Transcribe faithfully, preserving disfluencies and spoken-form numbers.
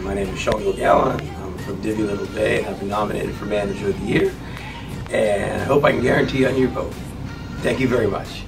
My name is Shawn Gilgallon. I'm from Divvy Little Bay and I've been nominated for Manager of the Year. And I hope I can guarantee on your vote. Thank you very much.